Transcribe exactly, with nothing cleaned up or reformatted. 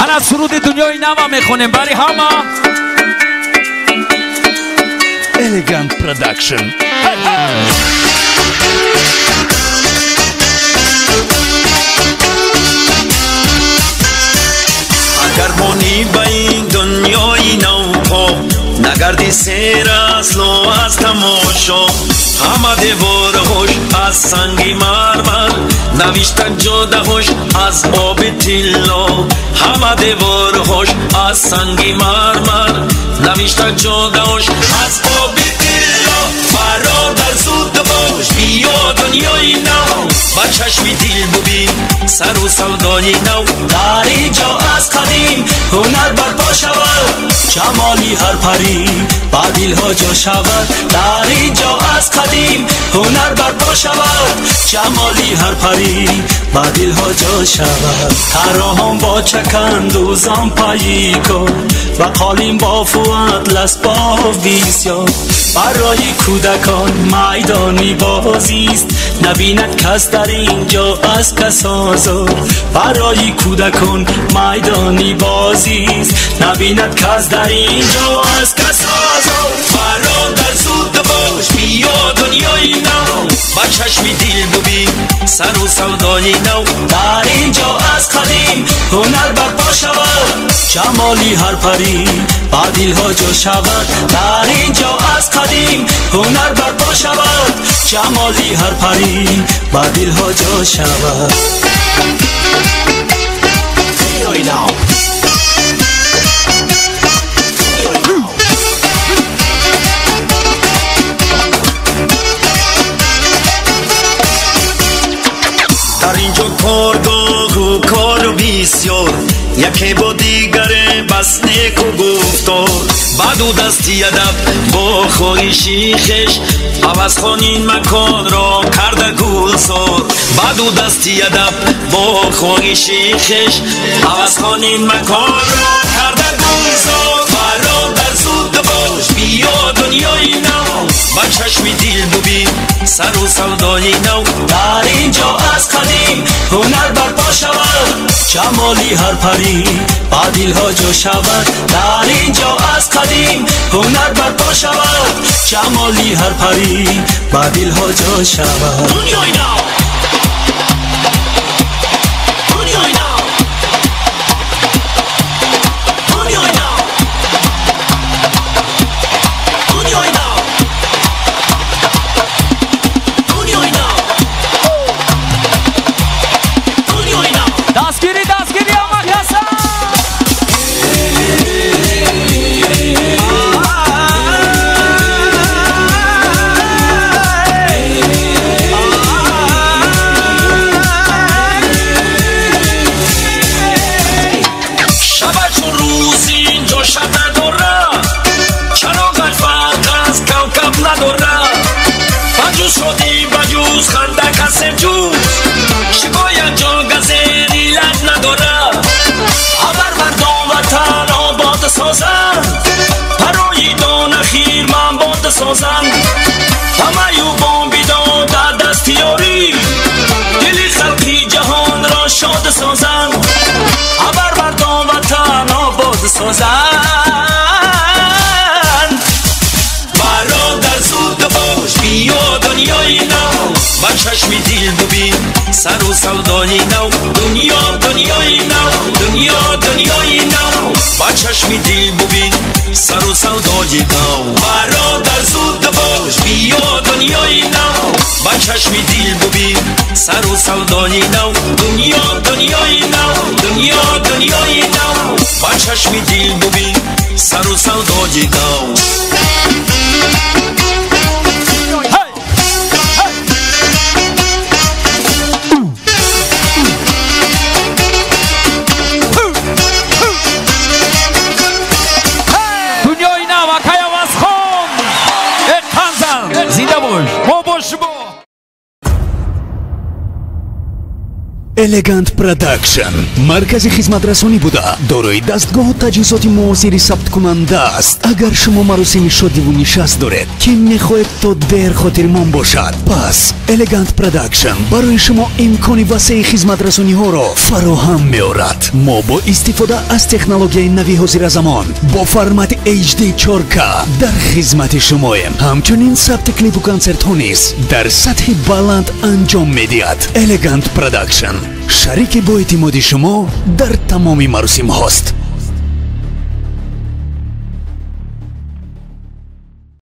هر از سرود دنیای نو میخونیم برای همه Elegant Production. Hey, hey. اگر بانی به این دنیای نو پا نگردی سیر از لو از تماشا همه دیوارهاش از سنگی مرمر نوشتن جادهاش از آب طلا همه دیوارهاش از سنگی مرمر نوشتن جادهاش از آب طلا برادر زود باش بیا دنیای نو با چشمی دل ببین سر و سودای نو در اینجا از قدیم هنر برپا شود جمالی هر پری با دلها جا شود در اینجا از قدیم هنر برپا شود جمالی هر پری با دلها جا شود تراهم با چکندوزان پایی کن و قالین با فواد لسبا بسیار برای کودکان میدانی بازیست نبیند کس در اینجا از کس آزار برای کودکان میدانی بازیست نبیند کس در اینجا از کس آزار برادر زود باش بیا دنیای نو با چشمی دل ببین سر و سودای نو در اینجا از قدیم هنر برپا شود جمالی هر پری با دلها جا شود در اینجا از قدیم هنر برپا شود جمالی هر پری با دلها جا شود در اینجا کارگاه و کار بسیار یکی با دیگره بس نیک و گفتار بعد و دستی ادب با خواهشی خش عوض خان این مکان را کرده گلزار بعد و دستی ادب با خواهشی خش عوض خان این مکان را کرده گلزار برادر زود باش بیا دنیای نو با چشمی دل ببین سر و سودای نو در اینجا از قدیم هنر برپا شود جمالی هر پری با دلها جا شود در اینجا از قدیم هنر برپا شود جمالی هر پری با دلها جا شود دنیای نو دنیای نو دنیای نو دنیای نو دنیای نو دنیای نو دستگیری دستگیری اما کسا شب چون روز اینجا شب نداره چراغ فرق از کوکب نداره بجوز شدی بجوز خنده کسی جوز شکایت جا گزه دیلت نداره خبر مردم وطن آباد سازن برای دان خیر من باد سازن همه یوبان بیدان در دستیاری دلی خلقی جهان را شاد سازن خبر مردم وطن آباد سازن برادر زود باش بیا دنیای نو با چشمی دل ببین سر و سودای نو دنیا دنیای نو دنیا دنیای نو با چشمی دل ببین سر و سودای نو برادر زود باش بیا دنیای نو با چشمی دل ببین سر و سودای نو دنیا دنیای نو دنیا دنیای نو با چشمی دل ببین سر و سودای نو Elegant Production маркази хизматрасонӣ буда дорои дастгоҳу таҷҳизоти муосири сабткунанда аст. Агар шумо маросими шодиву нишаст доред ки мехоҳед то дер хотирмон бошад, пас Elegant Production барои шумо имкони васеи хизматрасониҳоро фароҳам меорад. Мо бо истифода аз технологияи нави ҳозиразамон бо формати эйч ди чор ка дар хизмати шумоем. ҳамчунин сабти клипу консертҳо низ дар сатҳи баланд анҷом медиҳад. Elegant Production шарики бо эътимоди шумо дар тамоми маросимҳост.